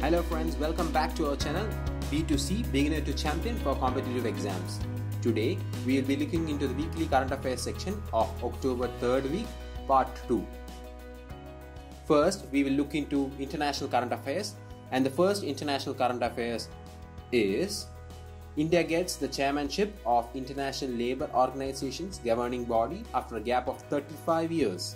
Hello friends, welcome back to our channel B2C Beginner to Champion for Competitive Exams. Today we will be looking into the weekly current affairs section of October 3rd week, part 2. First, we will look into international current affairs, and the first international current affairs is India gets the chairmanship of International Labour Organization's governing body after a gap of 35 years.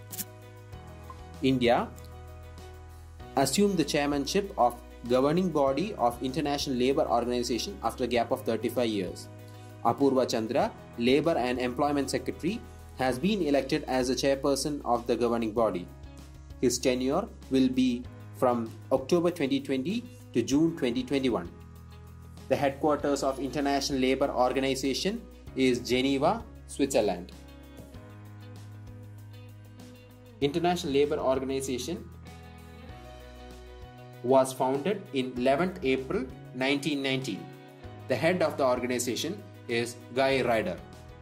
India assumed the chairmanship of governing body of International Labour Organization after a gap of 35 years. Apurva Chandra, Labour and Employment Secretary, has been elected as the chairperson of the governing body. His tenure will be from October 2020 to June 2021. The headquarters of International Labour Organization is Geneva, Switzerland. International Labour Organization was founded in 11th April 1919. The head of the organization is Guy Ryder.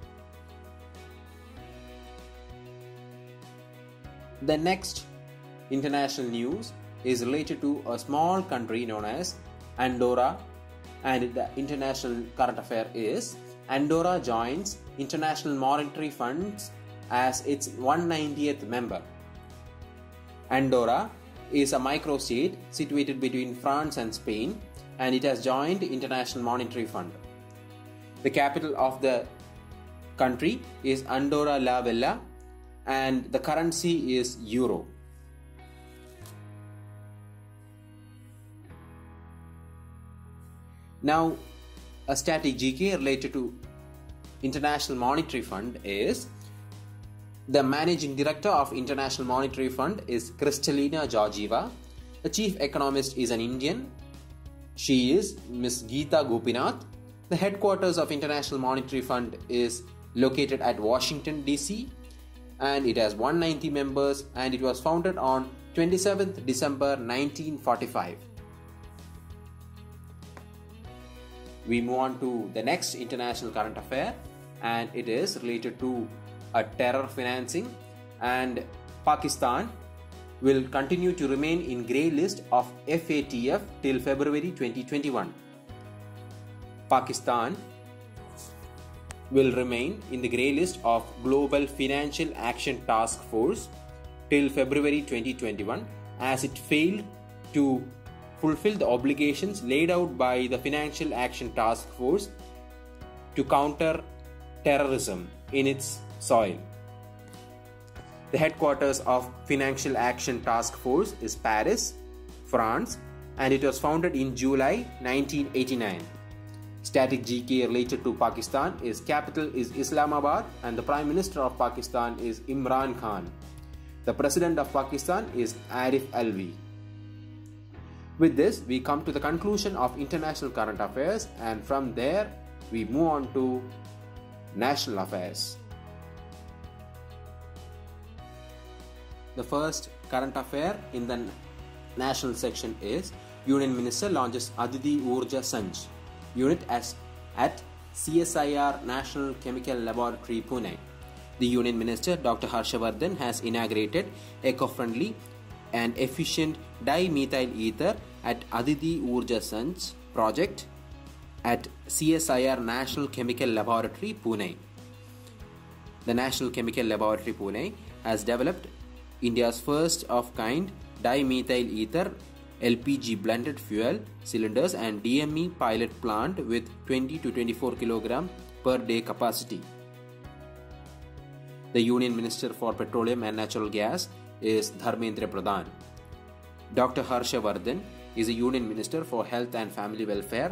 The next international news is related to a small country known as Andorra, and the international current affair is Andorra joins International Monetary Fund as its 190th member. Andorra is a microstate situated between France and Spain, and it has joined International Monetary Fund. The capital of the country is Andorra la Vella, and the currency is Euro. Now, a static GK related to International Monetary Fund is the Managing Director of International Monetary Fund is Kristalina Georgieva. The Chief Economist is an Indian. She is Ms. Geeta Gopinath. The headquarters of International Monetary Fund is located at Washington, D.C. and it has 190 members, and it was founded on 27th December 1945. We move on to the next international current affair, and it is related to a terror financing, and Pakistan will continue to remain in grey list of FATF till February 2021. Pakistan will remain in the grey list of Global Financial Action Task Force till February 2021 as it failed to fulfill the obligations laid out by the Financial Action Task Force to counter terrorism in its soil. The headquarters of Financial Action Task Force is Paris, France, and it was founded in July 1989. Static GK related to Pakistan is capital is Islamabad, and the Prime Minister of Pakistan is Imran Khan. The President of Pakistan is Arif Alvi. With this, we come to the conclusion of international current affairs, and from there we move on to national affairs. The first current affair in the national section is Union Minister launches Aditi Urja Sanch unit at CSIR National Chemical Laboratory, Pune. The Union Minister Dr. Harshavardhan has inaugurated eco-friendly and efficient dimethyl ether at Aditi Urja Sanch project at CSIR National Chemical Laboratory, Pune. The National Chemical Laboratory, Pune has developed India's first of kind dimethyl ether LPG blended fuel cylinders and DME pilot plant with 20 to 24 kg per day capacity. The Union Minister for Petroleum and Natural Gas is Dharmendra Pradhan. Dr. Harshavardhan is a Union Minister for Health and Family Welfare.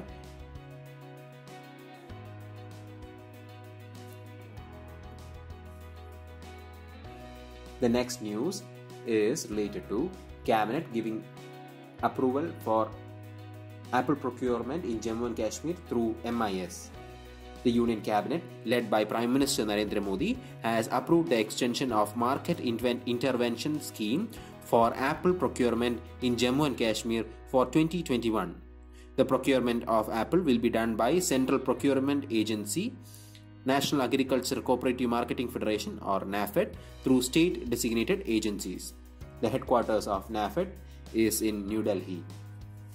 The next news is related to Cabinet giving approval for Apple procurement in Jammu and Kashmir through MIS. The Union Cabinet, led by Prime Minister Narendra Modi, has approved the extension of Market Intervention Scheme for Apple procurement in Jammu and Kashmir for 2021. The procurement of Apple will be done by Central Procurement Agency, National Agriculture Cooperative Marketing Federation or NAFED through state designated agencies. The headquarters of NAFED is in New Delhi.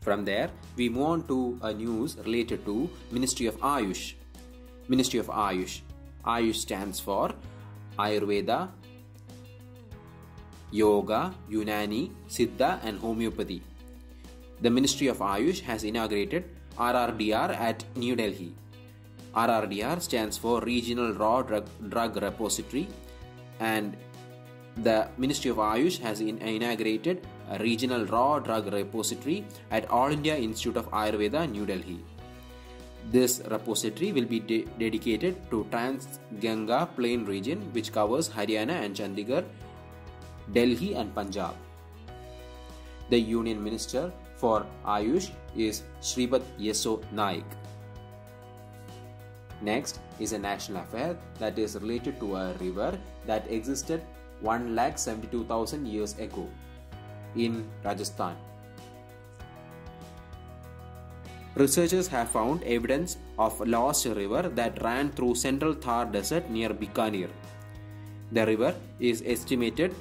From there, we move on to a news related to Ministry of Ayush. Ministry of Ayush. Ayush stands for Ayurveda, Yoga, Unani, Siddha and Homeopathy. The Ministry of Ayush has inaugurated RRDR at New Delhi. RRDR stands for Regional Raw Drug Repository, and the Ministry of Ayush has inaugurated a Regional Raw Drug Repository at All India Institute of Ayurveda, New Delhi. This repository will be dedicated to Trans-Ganga Plain region, which covers Haryana and Chandigarh, Delhi and Punjab. The Union Minister for Ayush is Shripad Yesso Naik. Next is a national affair that is related to a river that existed 1,72,000 years ago in Rajasthan. Researchers have found evidence of a lost river that ran through central Thar desert near Bikaner. The river is estimated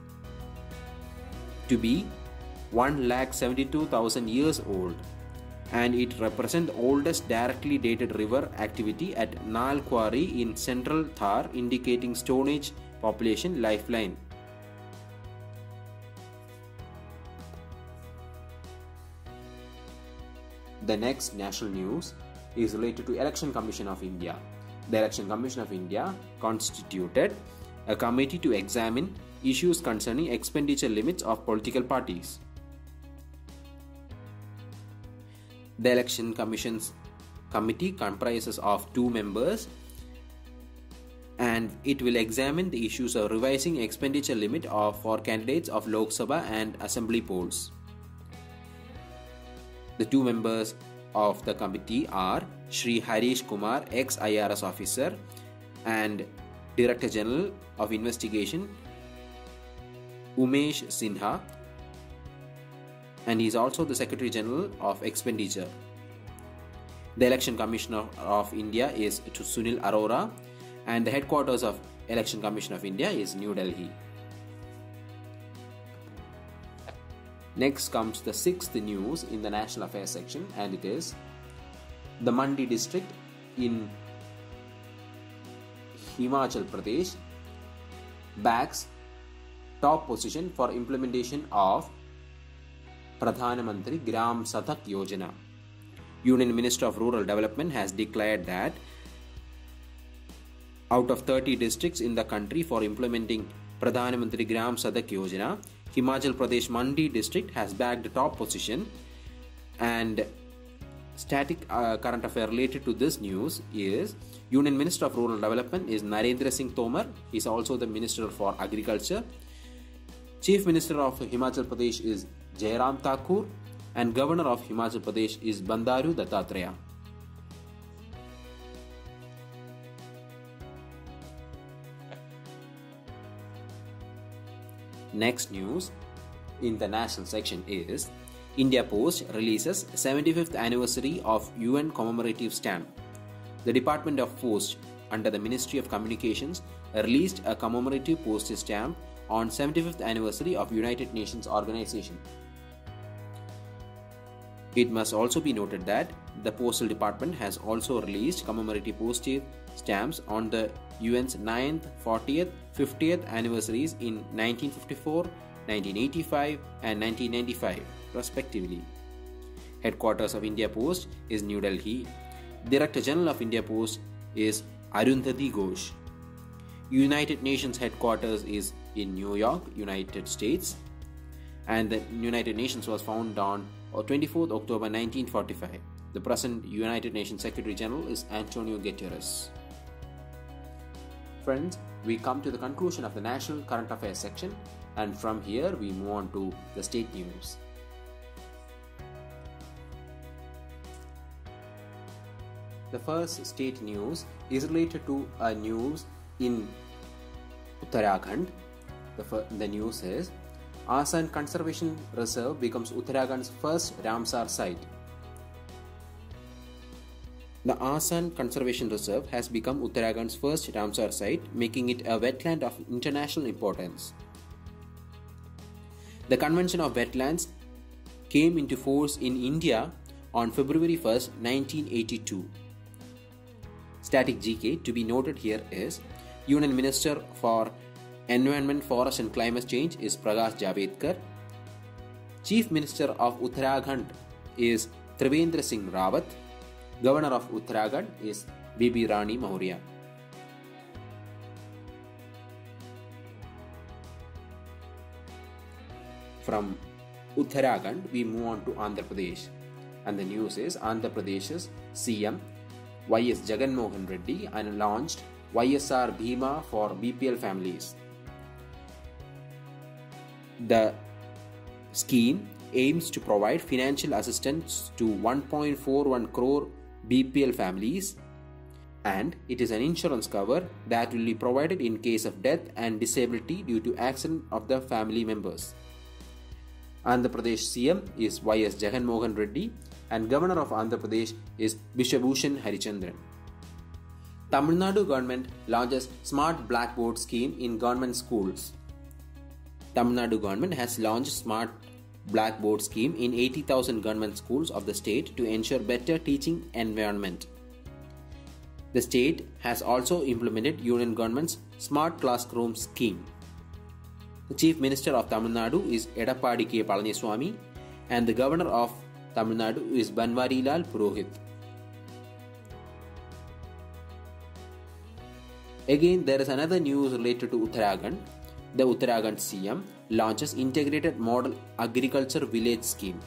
to be 1,72,000 years old, and it represents the oldest directly dated river activity at Nal Quarry in central Thar, indicating Stone Age population lifeline. The next national news is related to Election Commission of India. The Election Commission of India constituted a committee to examine issues concerning expenditure limits of political parties. The Election Commission's committee comprises of 2 members, and it will examine the issues of revising expenditure limit for candidates of Lok Sabha and Assembly polls. The 2 members of the committee are Shri Harish Kumar, ex-IRS officer and Director General of Investigation, Umesh Sinha, and he is also the Secretary General of Expenditure. The Election Commissioner of India is Sunil Arora, and the headquarters of Election Commission of India is New Delhi. Next comes the 6th news in the National Affairs section, and it is the Mandi district in Himachal Pradesh backs top position for implementation of Pradhan Mantri Gram Sadak Yojana. Union Minister of Rural Development has declared that out of 30 districts in the country for implementing Pradhan Mantri Gram Sadak Yojana, Himachal Pradesh Mandi district has bagged the top position. And static current affair related to this news is Union Minister of Rural Development is Narendra Singh Tomar. He is also the Minister for Agriculture. Chief Minister of Himachal Pradesh is Jairam Thakur, and Governor of Himachal Pradesh is Bandaru Dattatreya. Next news in the national section is India Post releases 75th anniversary of UN commemorative stamp. The Department of Post under the Ministry of Communications released a commemorative postage stamp on 75th anniversary of United Nations organization. It must also be noted that the Postal Department has also released commemorative postage stamps on the UN's 9th, 40th, 50th anniversaries in 1954, 1985 and 1995 respectively. Headquarters of India Post is New Delhi. Director General of India Post is Arundhati Ghosh. United Nations headquarters is in New York, United States, and the United Nations was founded on 24th October 1945. The present United Nations Secretary General is Antonio Guterres. Friends, we come to the conclusion of the National Current Affairs section, and from here we move on to the state news. The first state news is related to a news in Uttarakhand. The news is Asan Conservation Reserve becomes Uttarakhand's first Ramsar site. The Asan Conservation Reserve has become Uttarakhand's first Ramsar site, making it a wetland of international importance. The Convention of Wetlands came into force in India on February 1st, 1982. Static GK to be noted here is Union Minister for Environment, Forest and Climate Change is Prakash Javadekar. Chief Minister of Uttarakhand is Trivendra Singh Rawat. Governor of Uttarakhand is Baby Rani Maurya. From Uttarakhand, we move on to Andhra Pradesh. And the news is Andhra Pradesh's CM YS Jagan Mohan Reddy and launched YSR Bhima for BPL families. The scheme aims to provide financial assistance to 1.41 crore BPL families, and it is an insurance cover that will be provided in case of death and disability due to accident of the family members. Andhra Pradesh CM is YS Jagan Mohan Reddy and Governor of Andhra Pradesh is Bishabhushan Harichandran. Tamil Nadu government launches Smart Blackboard scheme in government schools. Tamil Nadu government has launched Smart Blackboard scheme in 80,000 government schools of the state to ensure better teaching environment. The state has also implemented Union government's Smart Classroom scheme. The Chief Minister of Tamil Nadu is Edappadi K. Palaniswamy and the Governor of Tamil Nadu is Banwarilal Purohit. Again, there is another news related to Uttarakhand. The Uttarakhand CM launches Integrated Model Agriculture Village Scheme.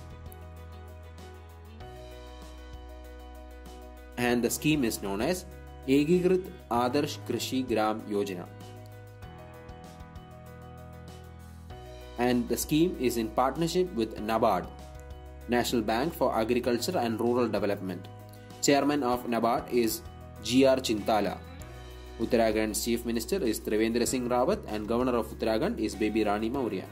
And the scheme is known as Ekikrit Adarsh Krishi Gram Yojana. And the scheme is in partnership with NABARD, National Bank for Agriculture and Rural Development. Chairman of NABARD is G.R. Chintala. Uttarakhand's Chief Minister is Trivendra Singh Rawat and Governor of Uttarakhand is Baby Rani Maurya.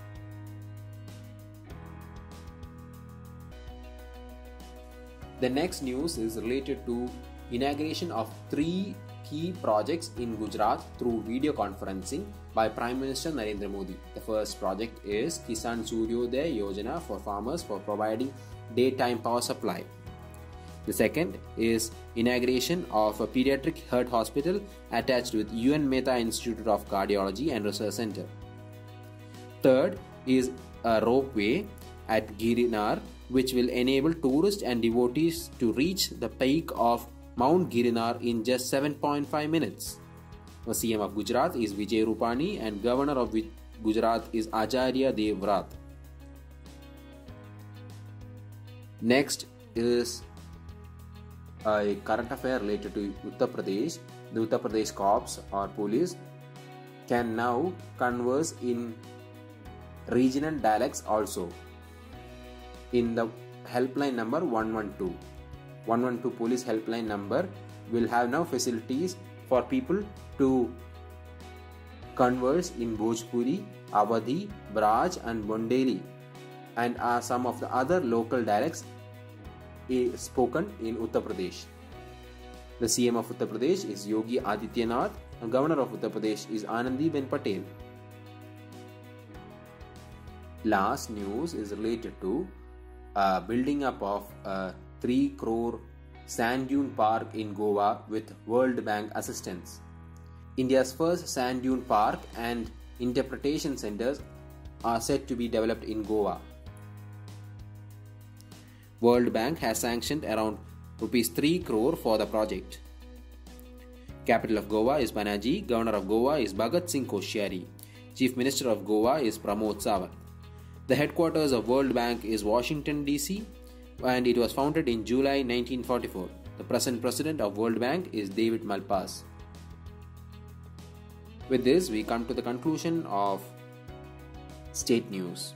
The next news is related to inauguration of 3 key projects in Gujarat through video conferencing by Prime Minister Narendra Modi. The first project is Kisan Suryodaya Yojana for farmers for providing daytime power supply. The second is inauguration of a pediatric heart hospital attached with UN Mehta Institute of Cardiology and Research Center. Third is a ropeway at Girinar which will enable tourists and devotees to reach the peak of Mount Girinar in just 7.5 minutes. The CM of Gujarat is Vijay Rupani and Governor of Gujarat is Acharya Devvrat. Next is a current affair related to Uttar Pradesh. The Uttar Pradesh cops or police can now converse in regional dialects also in the helpline number 112. 112 police helpline number will have now facilities for people to converse in Bhojpuri, Awadhi, Braj and Bundeli and are some of the other local dialects spoken in Uttar Pradesh. The CM of Uttar Pradesh is Yogi Adityanath and Governor of Uttar Pradesh is Anandiben Patel. Last news is related to building up of a 3 crore sand dune park in Goa with World Bank assistance. India's first sand dune park and interpretation centers are set to be developed in Goa. World Bank has sanctioned around Rs 3 crore for the project. Capital of Goa is Panaji. Governor of Goa is Bhagat Singh Koshyari. Chief Minister of Goa is Pramod Sawant. The headquarters of World Bank is Washington, D.C. and it was founded in July 1944. The present president of World Bank is David Malpass. With this, we come to the conclusion of state news.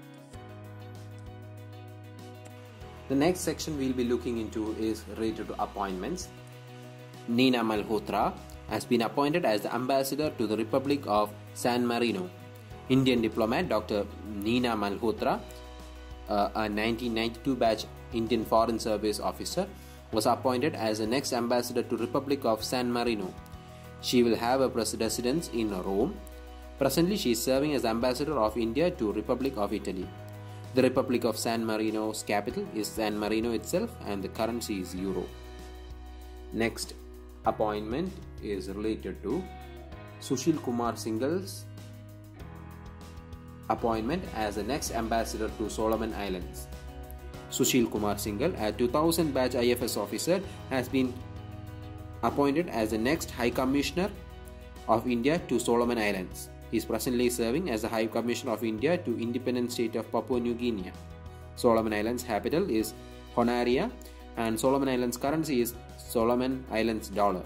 The next section we'll be looking into is related to appointments. Neena Malhotra has been appointed as the ambassador to the Republic of San Marino. Indian diplomat Dr. Neena Malhotra, a 1992 batch Indian Foreign Service officer, was appointed as the next ambassador to Republic of San Marino. She will have a residence in Rome. Presently, she is serving as ambassador of India to Republic of Italy. The Republic of San Marino's capital is San Marino itself, and the currency is euro. Next appointment is related to Sushil Kumar Singhal's appointment as the next ambassador to Solomon Islands. Sushil Kumar Singhal, a 2000 batch IFS officer, has been appointed as the next High Commissioner of India to Solomon Islands. He is presently serving as the High Commissioner of India to independent state of Papua New Guinea. Solomon Islands capital is Honaria, and Solomon Islands currency is Solomon Islands dollar.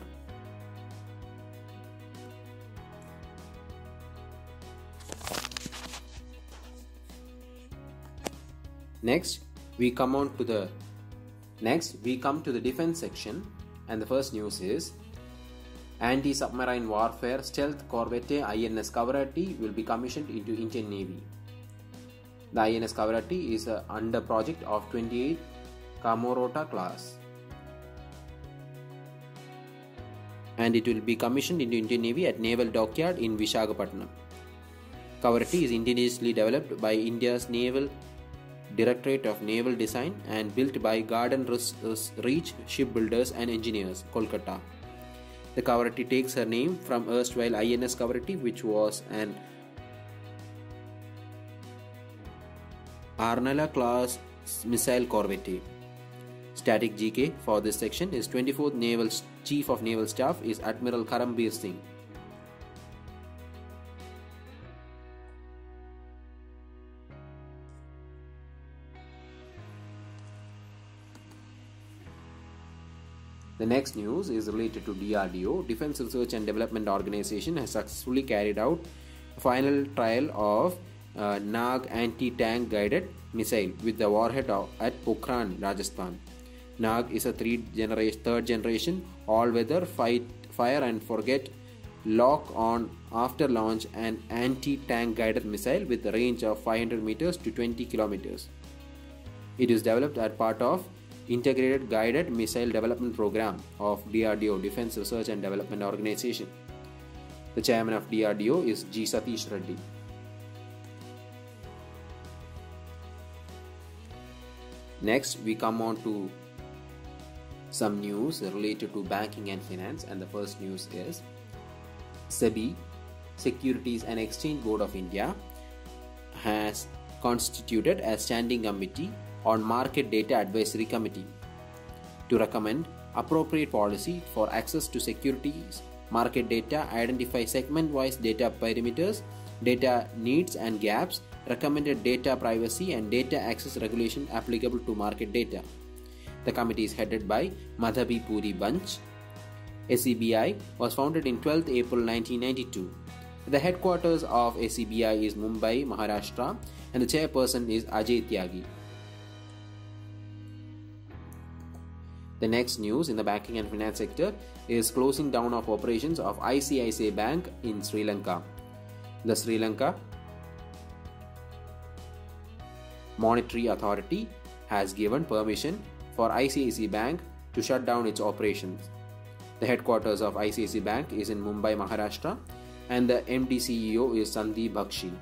Next, we come to the defense section, and the first news is anti-submarine warfare stealth corvette INS Kavaratti will be commissioned into Indian Navy. The INS Kavaratti is under project of 28 Kamorota class, and it will be commissioned into Indian Navy at Naval Dockyard in Visakhapatnam. Kavaratti is indigenously developed by India's Naval Directorate of Naval Design and built by Garden Reach Shipbuilders and Engineers, Kolkata. The Kavaratti takes her name from erstwhile INS Kavaratti, which was an Arnala class missile corvette. Static GK for this section is 24th Naval Chief of Naval Staff is Admiral Karambir Singh. The next news is related to DRDO. Defense Research and Development Organization has successfully carried out a final trial of Nag anti-tank guided missile with the warhead at Pokhran, Rajasthan. Nag is a third generation all-weather fire and forget lock-on after launch and anti-tank guided missile with a range of 500 meters to 20 kilometers. It is developed as part of Integrated Guided Missile Development Program of DRDO, Defense Research and Development Organization. The chairman of DRDO is G. Satish Reddy. Next, we come on to some news related to banking and finance, and the first news is SEBI, Securities and Exchange Board of India, has constituted a standing committee on Market Data Advisory Committee to recommend appropriate policy for access to securities market data, identify segment-wise data perimeters, data needs and gaps, recommended data privacy and data access regulation applicable to market data. The committee is headed by Madhabi Puri Bunch. SEBI was founded in 12th April 1992. The headquarters of SEBI is Mumbai, Maharashtra, and the chairperson is Ajay Tyagi. The next news in the banking and finance sector is closing down of operations of ICICI Bank in Sri Lanka. The Sri Lanka Monetary Authority has given permission for ICICI Bank to shut down its operations. The headquarters of ICICI Bank is in Mumbai, Maharashtra, and the MD CEO is Sandeep Bakshi.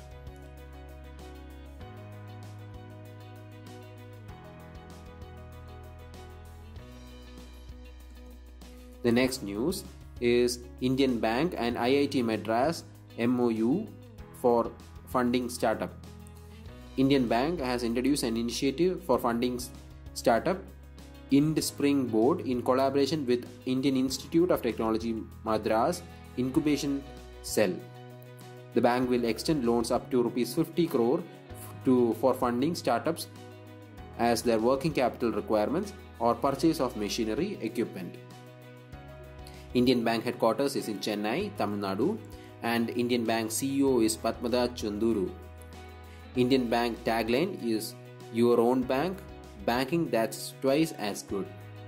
The next news is Indian Bank and IIT Madras MOU for funding startup. Indian Bank has introduced an initiative for funding startup IndSpring Board in collaboration with Indian Institute of Technology Madras Incubation Cell. The bank will extend loans up to Rs 50 crore for funding startups as their working capital requirements or purchase of machinery equipment. Indian Bank headquarters is in Chennai, Tamil Nadu, and Indian Bank CEO is Padmada Chunduru. Indian Bank tagline is "Your own bank, banking that's twice as good."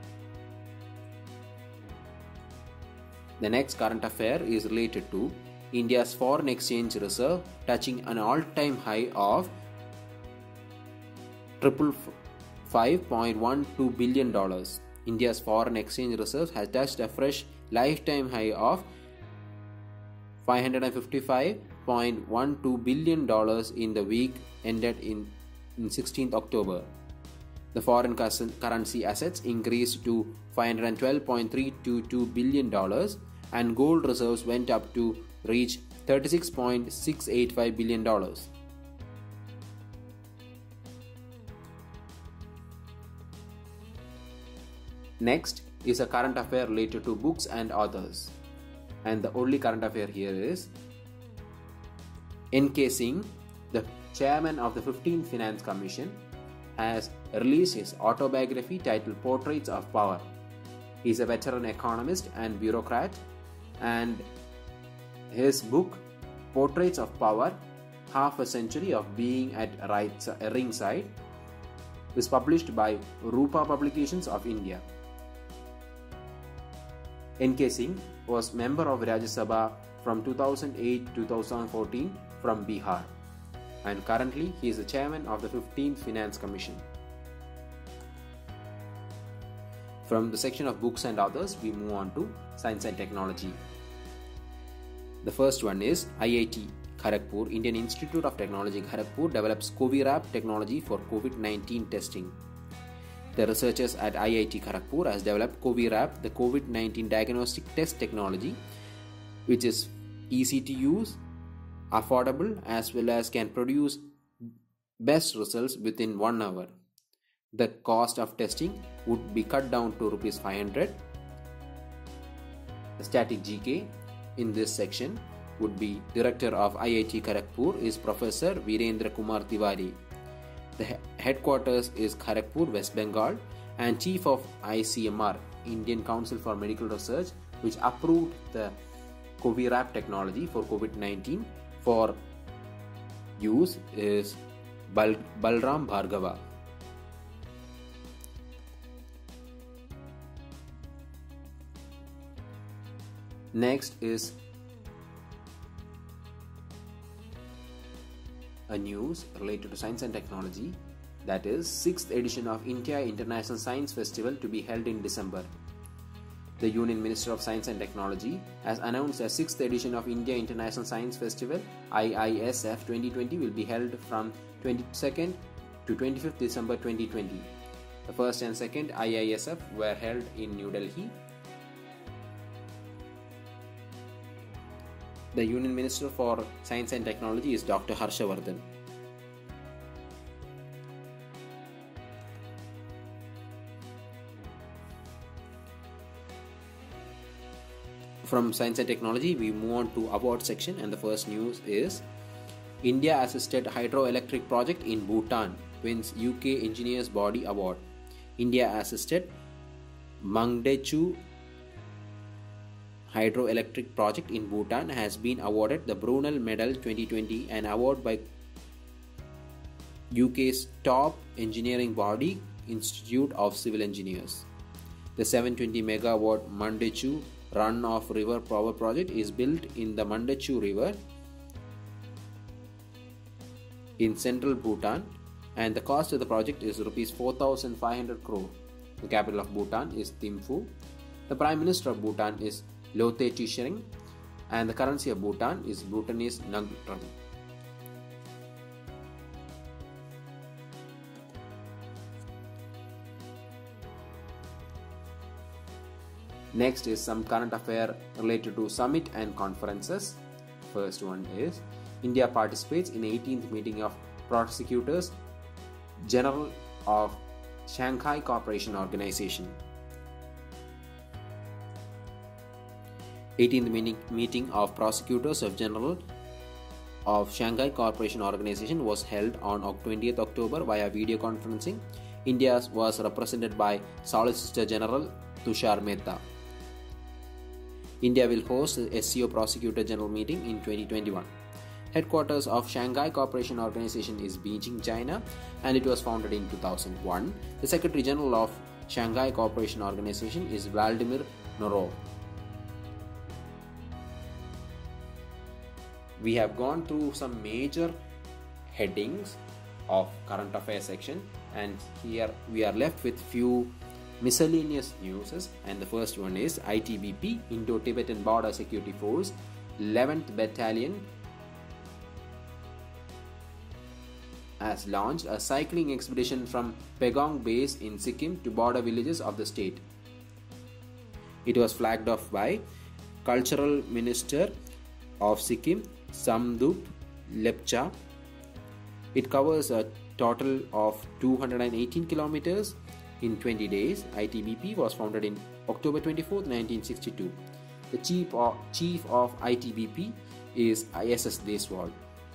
The next current affair is related to India's foreign exchange reserve touching an all-time high of $5.12 billion. India's foreign exchange reserves has touched a fresh lifetime high of $555.12 billion in the week ended in in 16th October. The foreign currency assets increased to $512.322 billion and gold reserves went up to reach $36.685 billion. Next is a current affair related to books and authors. And the only current affair here is N.K. Singh, the chairman of the 15th Finance Commission, has released his autobiography titled Portraits of Power. He is a veteran economist and bureaucrat, and his book Portraits of Power, Half a Century of Being at Ringside, is published by Rupa Publications of India. N.K. Singh was member of Rajya Sabha from 2008 to 2014 from Bihar, and currently he is the chairman of the 15th Finance Commission. From the section of books and others, we move on to science and technology. The first one is IIT Kharagpur, Indian Institute of Technology Kharagpur develops CoviRap technology for COVID-19 testing. The researchers at IIT Kharagpur has developed CoviRap, the COVID-19 diagnostic test technology, which is easy to use, affordable, as well as can produce best results within 1 hour. The cost of testing would be cut down to Rs 500. The static GK in this section would be Director of IIT Kharagpur is Professor Virendra Kumar Tiwari. The headquarters is Kharagpur, West Bengal, and Chief of ICMR, Indian Council for Medical Research, which approved the CoviRap technology for COVID-19 for use is Balram Bhargava. Next is a news related to science and technology, that is 6th edition of India International Science Festival to be held in December. The Union Minister of Science and Technology has announced a 6th edition of India International Science Festival IISF 2020 will be held from 22nd to 25th December 2020. The first and second IISF were held in New Delhi. The Union Minister for Science and Technology is Dr. Harshavardhan. From Science and Technology, we move on to award section, and the first news is India assisted hydroelectric project in Bhutan wins UK Engineers Body Award. India assisted Mangdechu hydroelectric project in Bhutan has been awarded the Brunel Medal 2020, an award by UK's top engineering body, Institute of Civil Engineers. The 720 megawatt Mandechu run-off river power project is built in the Mandechu River in central Bhutan, and the cost of the project is Rs 4,500 crore. The capital of Bhutan is Thimphu. The Prime Minister of Bhutan is Lothe Tshering, and the currency of Bhutan is Bhutanese Ngtram. Next is some current affair related to summit and conferences. First one is India participates in 18th meeting of Prosecutors General of Shanghai Cooperation Organization. 18th meeting of Prosecutors of General of Shanghai Cooperation Organization was held on 20th October via video conferencing. India was represented by Solicitor General Tushar Mehta. India will host the SCO Prosecutor General meeting in 2021. Headquarters of Shanghai Cooperation Organization is Beijing, China, and it was founded in 2001. The Secretary General of Shanghai Cooperation Organization is Vladimir Norov. We have gone through some major headings of current affairs section, and here we are left with few miscellaneous news, and the first one is ITBP, Indo-Tibetan Border Security Force, 11th Battalion has launched a cycling expedition from Pagong base in Sikkim to border villages of the state. It was flagged off by Cultural Minister of Sikkim, Samdup Lepcha. It covers a total of 218 kilometers in 20 days. ITBP was founded in October 24, 1962. The chief of ITBP is ISS Deswal.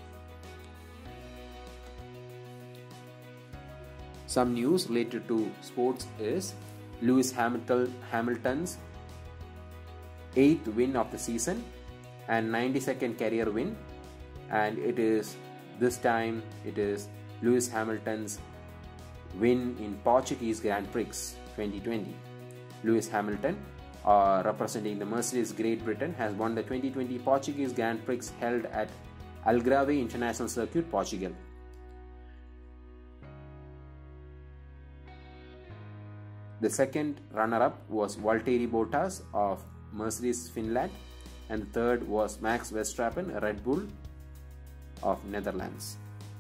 Some news related to sports is Lewis Hamilton's 8th win of the season and 92nd career win, and this time it is Lewis Hamilton's win in Portuguese Grand Prix 2020. Lewis Hamilton, representing the Mercedes Great Britain, has won the 2020 Portuguese Grand Prix held at Algarve International Circuit, Portugal. The second runner-up was Valtteri Bottas of Mercedes Finland, and the third was Max Verstappen, Red Bull of Netherlands.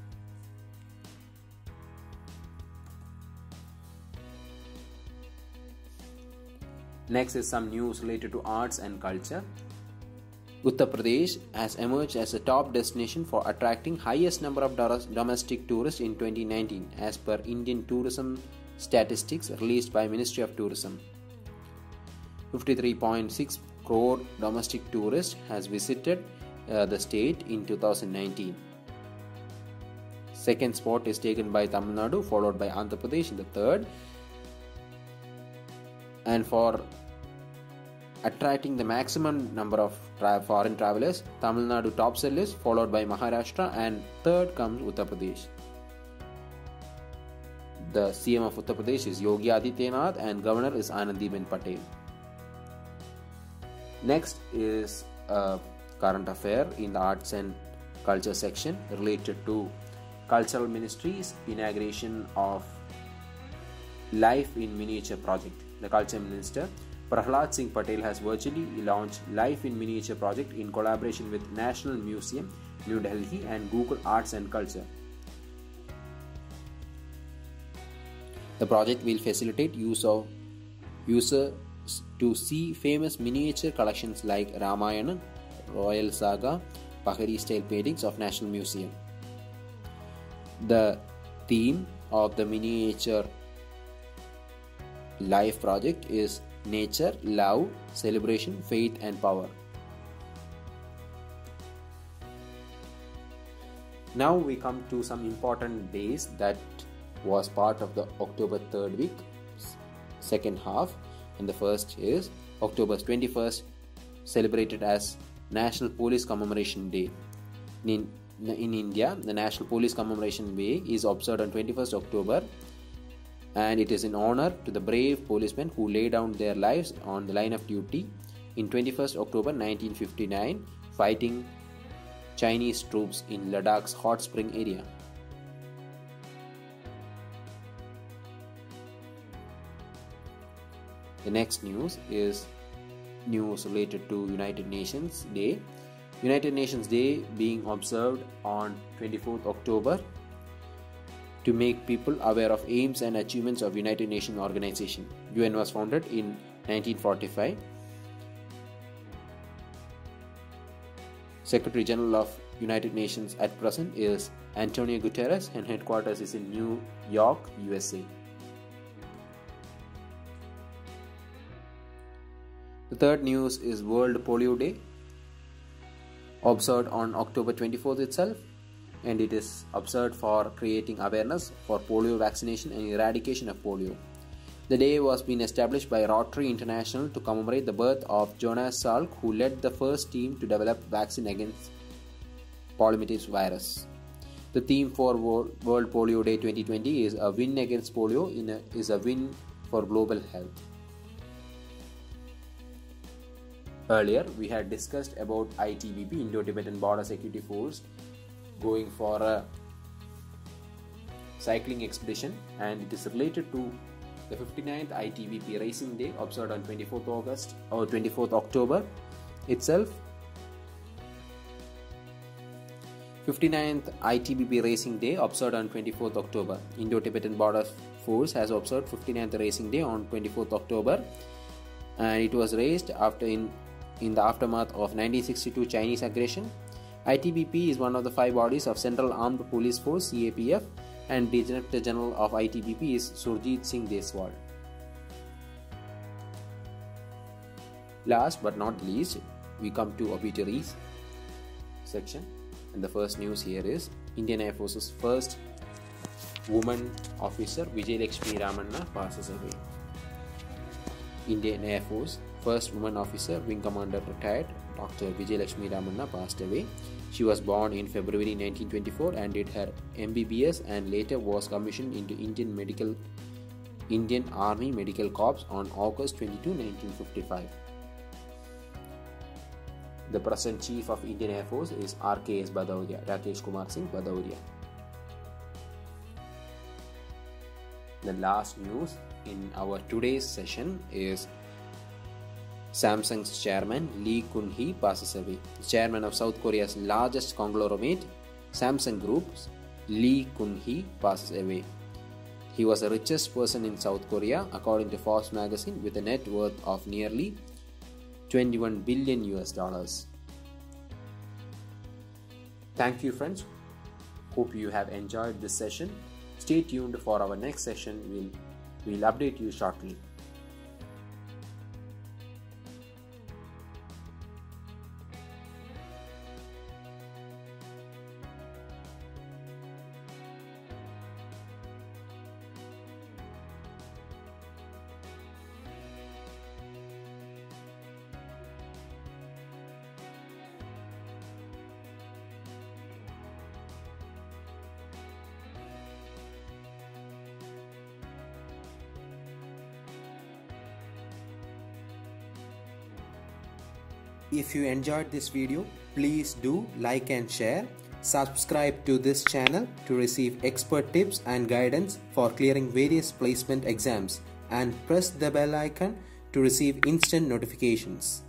Next is some news related to arts and culture. Uttar Pradesh has emerged as a top destination for attracting highest number of domestic tourists in 2019 as per Indian tourism statistics released by Ministry of Tourism. 53.6 crore domestic tourists has visited the state in 2019. Second spot is taken by Tamil Nadu, followed by Andhra Pradesh in the third. And for attracting the maximum number of foreign travelers, Tamil Nadu tops the list, followed by Maharashtra, and third comes Uttar Pradesh. The CM of Uttar Pradesh is Yogi Adityanath and Governor is Anandiben Patel. Next is a current affair in the arts and culture section related to Cultural Ministry's inauguration of Life in Miniature project. The Culture Minister Prahlad Singh Patel has virtually launched Life in Miniature project in collaboration with National Museum, New Delhi and Google Arts and Culture. The project will facilitate users to see famous miniature collections like Ramayana, Royal Saga, Pahari style paintings of National Museum. The theme of the miniature Life project is nature, love, celebration, faith and power. Now we come to some important days that was part of the October 3rd week, second half, and the first is October 21st, celebrated as National Police Commemoration Day. In India, the National Police Commemoration Day is observed on 21st October, and it is in honor to the brave policemen who lay down their lives on the line of duty in 21st October 1959, fighting Chinese troops in Ladakh's hot spring area. The next news is news related to United Nations Day. United Nations Day being observed on 24th October to make people aware of aims and achievements of United Nations organization. UN was founded in 1945. Secretary General of United Nations at present is Antonio Guterres and headquarters is in New York, USA. The third news is World Polio Day, observed on October 24th itself, and it is observed for creating awareness for polio vaccination and eradication of polio. The day was being established by Rotary International to commemorate the birth of Jonas Salk, who led the first team to develop vaccine against poliomavirus virus. The theme for World Polio Day 2020 is a win against polio is a win for global health. Earlier, we had discussed about ITBP, Indo-Tibetan Border Security Force, going for a cycling expedition, and it is related to the 59th ITBP Racing Day observed on 24th October itself. 59th ITBP Racing Day observed on 24th October. Indo-Tibetan Border Force has observed 59th Racing Day on 24th October, and it was raised in the aftermath of 1962 Chinese aggression. ITBP is one of the 5 bodies of Central Armed Police Force CAPF, and the Director General of ITBP is Surjit Singh Deswal. Last but not least, we come to obituaries section, and the first news here is Indian Air Force's first woman officer Vijayalakshmi Ramanna passes away. Indian Air Force first woman officer, Wing Commander retired Dr. Vijayalakshmi Ramanna passed away. She was born in February 1924 and did her MBBS and later was commissioned into Indian Army Medical Corps on August 22, 1955. The present Chief of Indian Air Force is RKS Bhadauria, Rakesh Kumar Singh Bhadauria. The last news in our today's session is Samsung's chairman Lee Kun-hee passes away. The chairman of South Korea's largest conglomerate, Samsung Group, Lee Kun-hee passes away. He was the richest person in South Korea according to Forbes magazine with a net worth of nearly $21 billion. Thank you friends. Hope you have enjoyed this session. Stay tuned for our next session. We'll update you shortly. If you enjoyed this video, please do like and share. Subscribe to this channel to receive expert tips and guidance for clearing various placement exams, and press the bell icon to receive instant notifications.